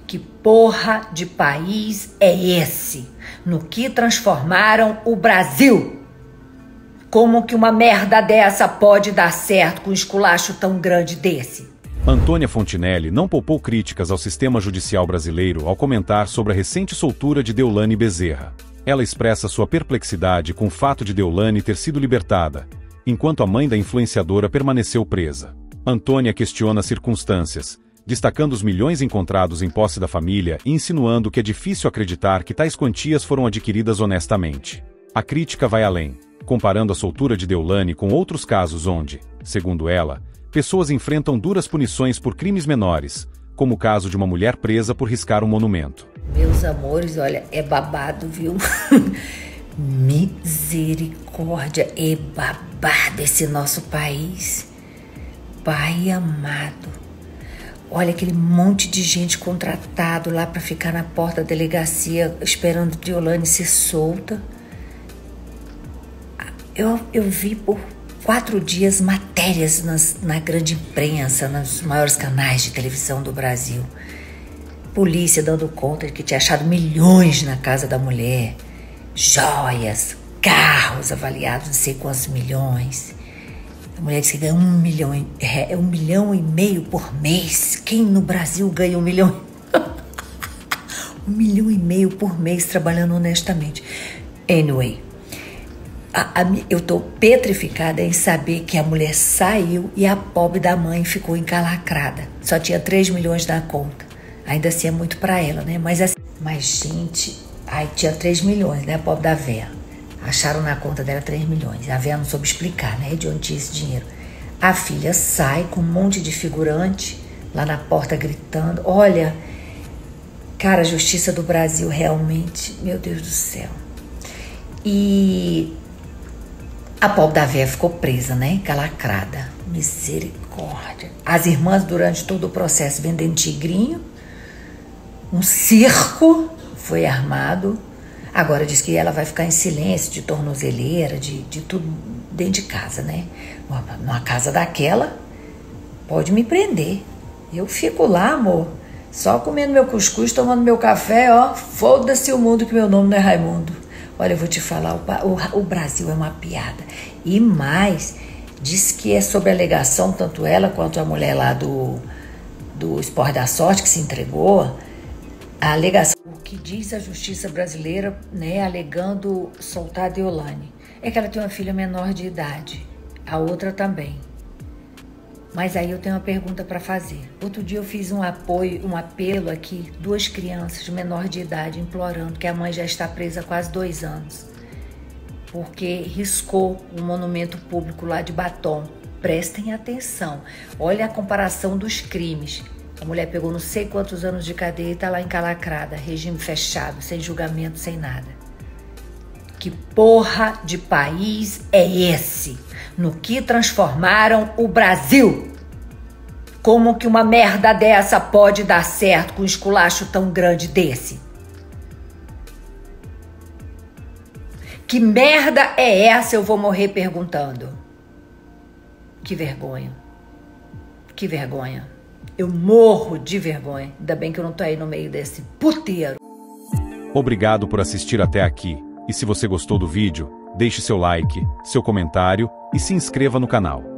Que porra de país é esse? No que transformaram o Brasil? Como que uma merda dessa pode dar certo com um esculacho tão grande desse? Antônia Fontinelli não poupou críticas ao sistema judicial brasileiro ao comentar sobre a recente soltura de Deolane Bezerra. Ela expressa sua perplexidade com o fato de Deolane ter sido libertada, enquanto a mãe da influenciadora permaneceu presa. Antônia questiona as circunstâncias, destacando os milhões encontrados em posse da família e insinuando que é difícil acreditar que tais quantias foram adquiridas honestamente. A crítica vai além, comparando a soltura de Deolane com outros casos onde, segundo ela, pessoas enfrentam duras punições por crimes menores, como o caso de uma mulher presa por riscar um monumento. Meus amores, olha, é babado, viu? Misericórdia, é babado esse nosso país. Pai amado. Olha aquele monte de gente contratado lá para ficar na porta da delegacia esperando Deolane ser solta. Eu vi por 4 dias matérias na grande imprensa, nos maiores canais de televisão do Brasil. Polícia dando conta de que tinha achado milhões na casa da mulher. Joias, carros avaliados não sei quantos milhões. A mulher disse que ganha 1 milhão e meio por mês. Quem no Brasil ganha 1 milhão? 1 milhão e meio por mês trabalhando honestamente. Anyway, eu tô petrificada em saber que a mulher saiu e a pobre da mãe ficou encalacrada. Só tinha 3 milhões na conta. Ainda assim é muito pra ela, né? Mas gente, aí tinha 3 milhões, né? A pobre da véia. Acharam na conta dela 3 milhões. A véia não soube explicar, né? De onde tinha esse dinheiro. A filha sai com um monte de figurante lá na porta gritando. Olha, cara, a justiça do Brasil realmente, meu Deus do céu. E a pobre da véia ficou presa, né? Encalacrada. Misericórdia. As irmãs, durante todo o processo, vendendo tigrinho. Um circo foi armado. Agora diz que ela vai ficar em silêncio, de tornozeleira, de tudo dentro de casa, né? Numa casa daquela, pode me prender. Eu fico lá, amor, só comendo meu cuscuz, tomando meu café, ó. Foda-se o mundo que meu nome não é Raimundo. Olha, eu vou te falar, o Brasil é uma piada. E mais, diz que é sob alegação, tanto ela quanto a mulher lá do Esporte da Sorte, que se entregou, a alegação, o que diz a justiça brasileira, né, alegando soltar a Deolane, é que ela tem uma filha menor de idade, a outra também. Mas aí eu tenho uma pergunta para fazer. Outro dia eu fiz um apelo aqui, 2 crianças de menor de idade implorando, que a mãe já está presa há quase 2 anos, porque riscou um monumento público lá de Batom. Prestem atenção, olha a comparação dos crimes. A mulher pegou não sei quantos anos de cadeia e está lá encalacrada, regime fechado, sem julgamento, sem nada. Que porra de país é esse? No que transformaram o Brasil? Como que uma merda dessa pode dar certo com um esculacho tão grande desse? Que merda é essa? Eu vou morrer perguntando. Que vergonha. Que vergonha. Eu morro de vergonha. Ainda bem que eu não tô aí no meio desse puteiro. Obrigado por assistir até aqui. E se você gostou do vídeo, deixe seu like, seu comentário e se inscreva no canal.